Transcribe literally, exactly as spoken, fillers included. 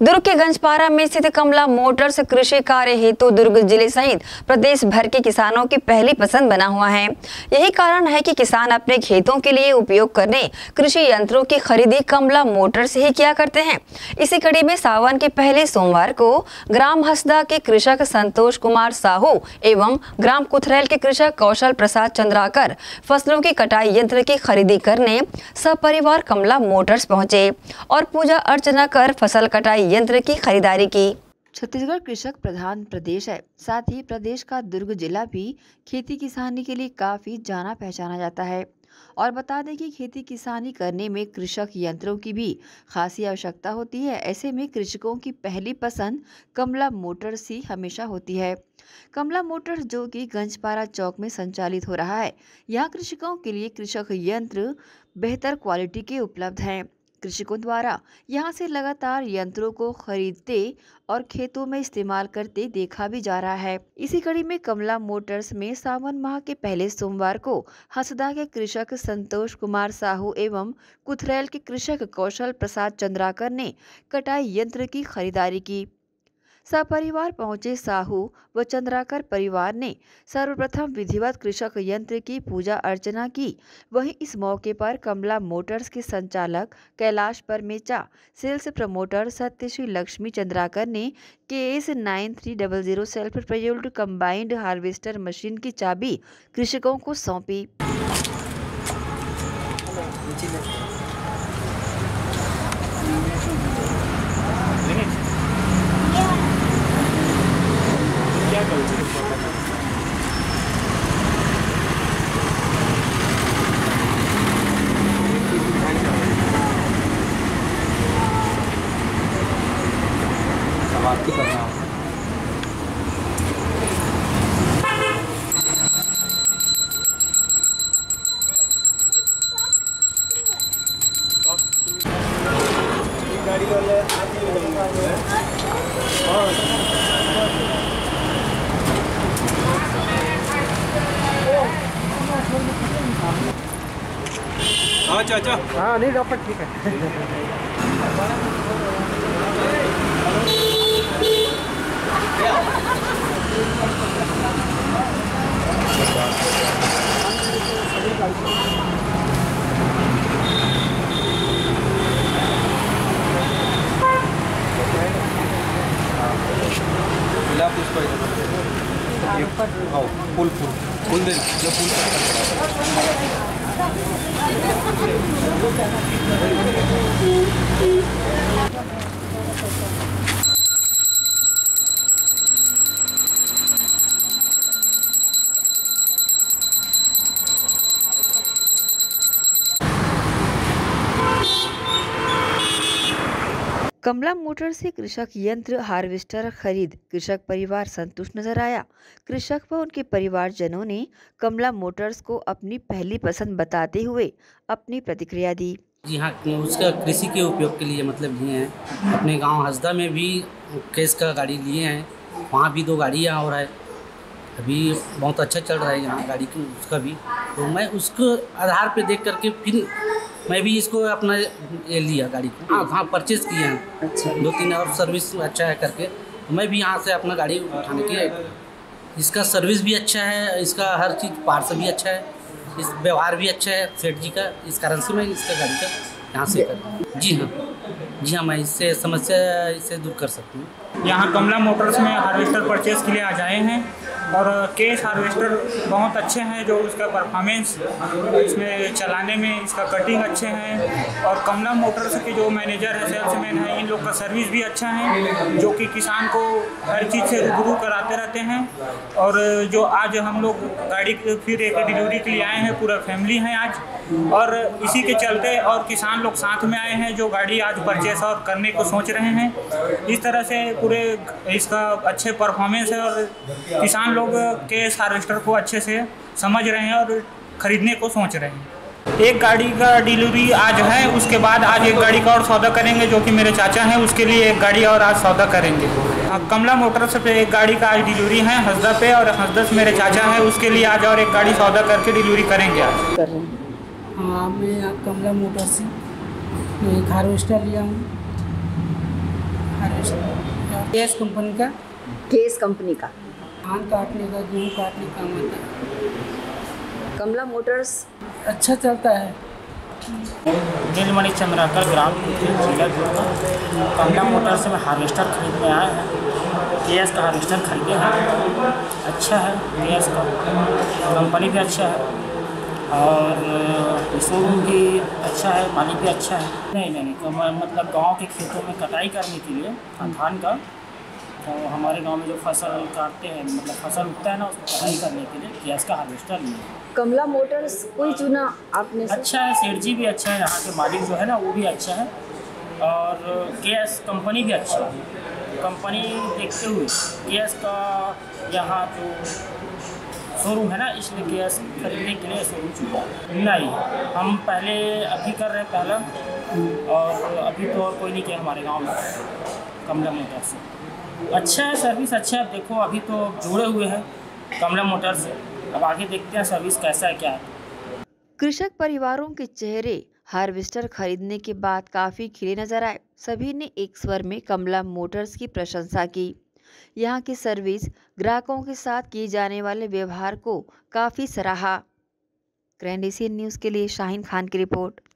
दुर्ग के गंजपारा में स्थित कमला मोटर्स कृषि कार्य हेतु दुर्ग जिले सहित प्रदेश भर के किसानों की पहली पसंद बना हुआ है। यही कारण है कि किसान अपने खेतों के लिए उपयोग करने कृषि यंत्रों की खरीदी कमला मोटर्स से ही किया करते हैं। इसी कड़ी में सावन के पहले सोमवार को ग्राम हसदा के कृषक संतोष कुमार साहू एवं ग्राम कुथरेल के कृषक कौशल प्रसाद चंद्राकर फसलों की कटाई यंत्र की खरीदी करने सपरिवार कमला मोटर्स पहुंचे और पूजा अर्चना कर फसल कटाई यंत्र की खरीदारी की। छत्तीसगढ़ कृषक प्रधान प्रदेश है, साथ ही प्रदेश का दुर्ग जिला भी खेती किसानी के लिए काफी जाना पहचाना जाता है। और बता दें कि खेती किसानी करने में कृषक यंत्रों की भी खासी आवश्यकता होती है। ऐसे में कृषकों की पहली पसंद कमला मोटर्स ही हमेशा होती है। कमला मोटर्स जो कि गंजपारा चौक में संचालित हो रहा है, यहाँ कृषकों के लिए कृषक यंत्र बेहतर क्वालिटी के उपलब्ध हैं। कृषकों द्वारा यहां से लगातार यंत्रों को खरीदते और खेतों में इस्तेमाल करते देखा भी जा रहा है। इसी कड़ी में कमला मोटर्स में सावन माह के पहले सोमवार को हसदा के कृषक संतोष कुमार साहू एवं कुथरेल के कृषक कौशल प्रसाद चंद्राकर ने कटाई यंत्र की खरीदारी की। सपरिवार पहुंचे साहू व चंद्राकर परिवार ने सर्वप्रथम विधिवत कृषक यंत्र की पूजा अर्चना की। वहीं इस मौके पर कमला मोटर्स के संचालक कैलाश परमेचा, सेल्स प्रमोटर सत्यश्री लक्ष्मी चंद्राकर ने K S nine three double zero self propelled combined harvester machine की चाबी कृषकों को सौंपी। समाप्ति करना है। गाड़ी वाले हाँ चाचा, हाँ नहीं डॉक्टर ठीक है। फूल फूल फूल दे जो फूल कमला मोटर से कृषक यंत्र हार्वेस्टर खरीद कृषक परिवार संतुष्ट नजर आया। कृषक व उनके परिवारजनों ने कमला मोटर्स को अपनी पहली पसंद बताते हुए अपनी प्रतिक्रिया दी। जी हाँ, उसका कृषि के उपयोग के लिए मतलब लिए हैं। अपने गांव हसदा में भी केस का गाड़ी लिए हैं, वहाँ भी दो गाड़ियाँ और है। अभी बहुत अच्छा चल रहा है यहाँ गाड़ी की उसका भी। तो मैं उसको आधार पे देख करके फिर मैं भी इसको अपना ये लिया गाड़ी को। हाँ हाँ परचेज़ किए हैं। अच्छा, दो तीन और सर्विस अच्छा है करके तो मैं भी यहाँ से अपना गाड़ी उठाने के। इसका सर्विस भी अच्छा है, इसका हर चीज़ पार्ट्स भी अच्छा है, इस व्यवहार भी अच्छा है सेठ जी का। इस कारण से मैं इसका गाड़ी का यहाँ से कर। जी हाँ जी हाँ मैं इससे समस्या इससे दूर कर सकती हूँ। यहाँ कमला मोटर्स में हार्वेस्टर परचेज़ के लिए आ जाए हैं और केस हार्वेस्टर बहुत अच्छे हैं। जो उसका परफॉर्मेंस इसमें चलाने में इसका कटिंग अच्छे हैं। और कमला मोटर्स के जो मैनेजर है, सेल्समैन है, इन लोग का सर्विस भी अच्छा है, जो कि किसान को हर चीज़ से रूबरू कराते रहते हैं। और जो आज हम लोग गाड़ी फिर एक डिलीवरी के लिए आए हैं, पूरा फैमिली है आज, और इसी के चलते और किसान लोग साथ में आए हैं जो गाड़ी आज परचेस और करने को सोच रहे हैं। इस तरह से पूरे इसका अच्छे परफॉर्मेंस है और किसान लोग केस हार्वेस्टर को अच्छे से समझ रहे हैं और खरीदने को सोच रहे हैं। एक गाड़ी का डिलीवरी आज है, उसके बाद आज एक गाड़ी का और सौदा करेंगे जो कि मेरे चाचा हैं, उसके लिए एक गाड़ी और आज सौदा करेंगे। कमला मोटर्स पे एक गाड़ी का आज डिलीवरी है हसदा पे, और हसदा से मेरे चाचा हैं, उसके लिए आज और एक गाड़ी सौदा करके डिलीवरी करेंगे आज। हाँ, मैं कमला मोटर्स से एक हार्वेस्टर लिया हूँ। केस कंपनी का केस कंपनी का। धान काटने का, गेहूँ काटने का काम आता है। कमला मोटर्स अच्छा चलता है। नीलमणि चंद्राकर ग्राम जिला दुर्गा। कमला मोटर से मैं हार्वेस्टर खरीदने आए हैं। केएस का हार्वेस्टर खरीदे हैं, अच्छा है केएस का, कंपनी भी अच्छा है और शोरूम भी अच्छा है, मालिक भी अच्छा है। नहीं नहीं नहीं मतलब गांव के खेतों में कटाई करने के लिए धान का, तो हमारे गांव में जो फसल काटते हैं मतलब फसल उगता है ना, उसको कटाई करने के लिए केएस का हार्वेस्टर लिए। कमला मोटर्स कोई चुना आपने से? अच्छा है, सेठ जी भी अच्छा है, यहाँ के मालिक जो है ना वो भी अच्छा है और केएस कंपनी भी अच्छा है। कंपनी देखते हुए केएस का यहाँ जो शोरूम है ना, इसलिए केएस खरीदने के लिए शोरूम चुना। नहीं, हम पहले अभी कर रहे हैं पहला, और अभी तो और कोई नहीं किया हमारे गांव में कमला मोटर से। अच्छा है, सर्विस अच्छा है। देखो अभी तो जुड़े हुए हैं कमला मोटर से, अब आगे देखते हैं सर्विस कैसा है क्या है। कृषक परिवारों के चेहरे हार्वेस्टर खरीदने के बाद काफी खिले नजर आए। सभी ने एक स्वर में कमला मोटर्स की प्रशंसा की। यहाँ की सर्विस, ग्राहकों के साथ किए जाने वाले व्यवहार को काफी सराहा। ग्रैंड एशियन न्यूज़ के लिए शाहीन खान की रिपोर्ट।